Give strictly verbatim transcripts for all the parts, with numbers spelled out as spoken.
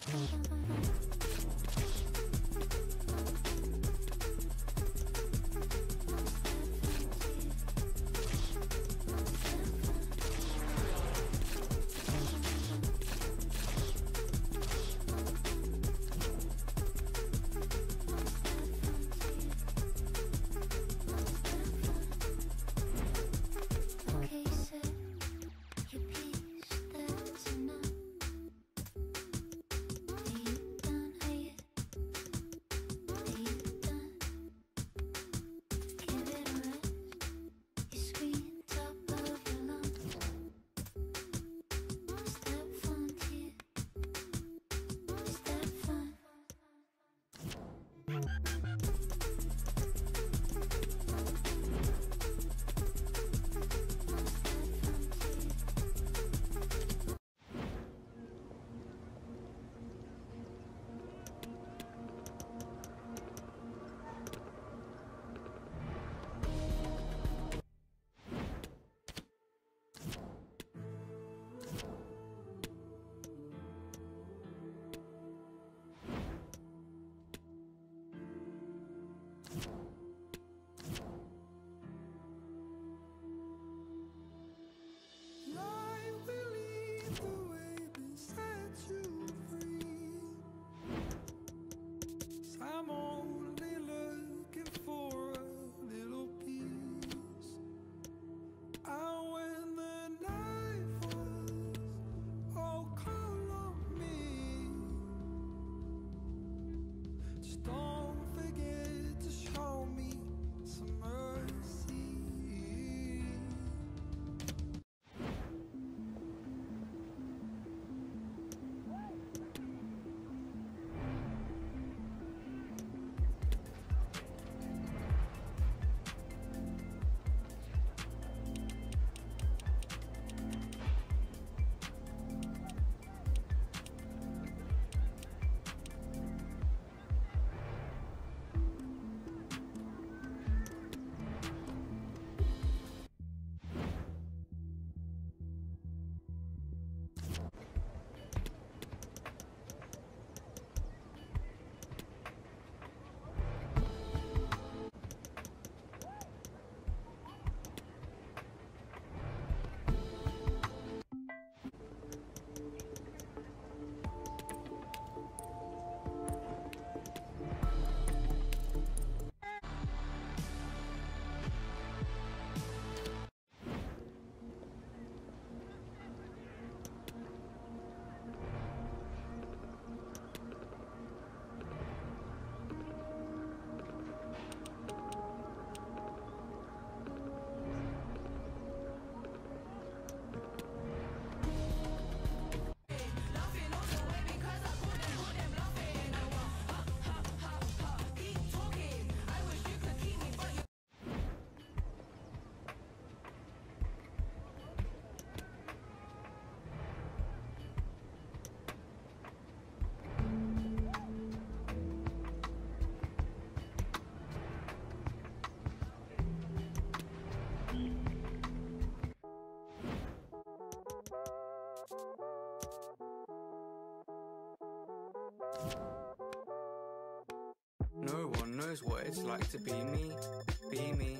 No one knows what it's like to be me, be me.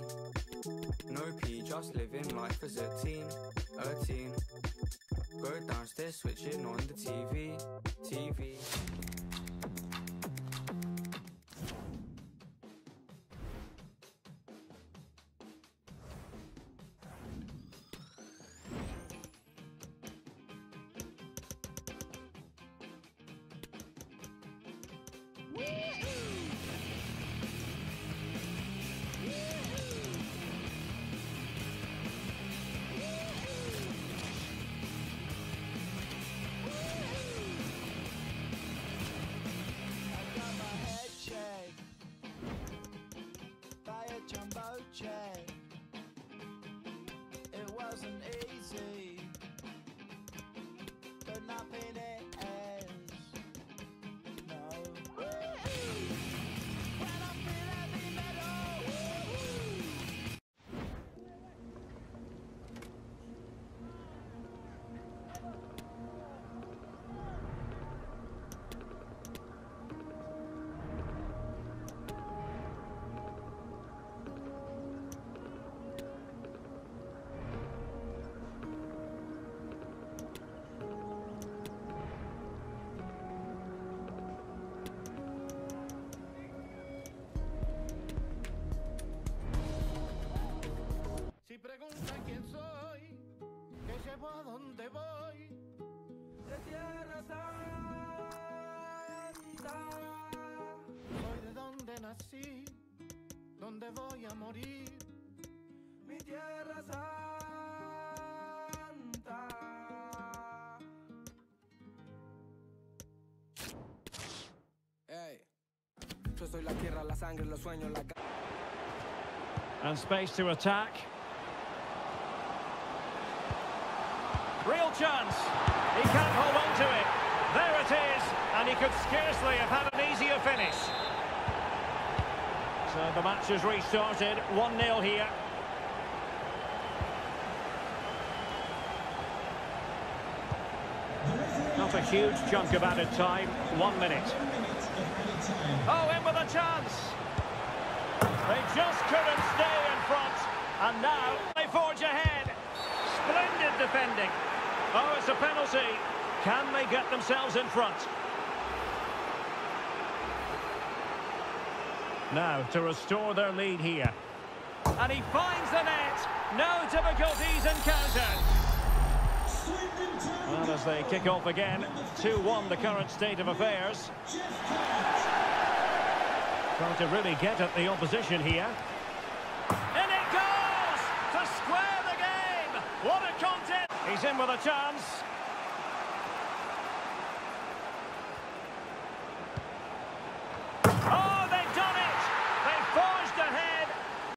No P, just living life as a teen, a teen. Go downstairs, switching on the T V, T V. Check. It wasn't easy, but nothing is. No. When I feel heavy metal. llevo a donde voy. De Tierra Santa. Soy de donde nací, donde voy a morir. Mi Tierra Santa. Hey. Yo soy la tierra, la sangre, los sueños, la... And space to attack. Real chance. He can't hold on to it. There it is. And he could scarcely have had an easier finish. So the match has restarted. one nil here. Not a huge chunk of added time. One minute. Oh, in with a chance. They just couldn't stay in front. And now they forge ahead. Splendid defending. Oh, it's a penalty. Can they get themselves in front? Now to restore their lead here. And he finds the net. No difficulties encountered. Well, as they kick off again, two one the current state of affairs. Trying to really get at the opposition here. And it goes! To square the game! What a contest! He's in with a chance.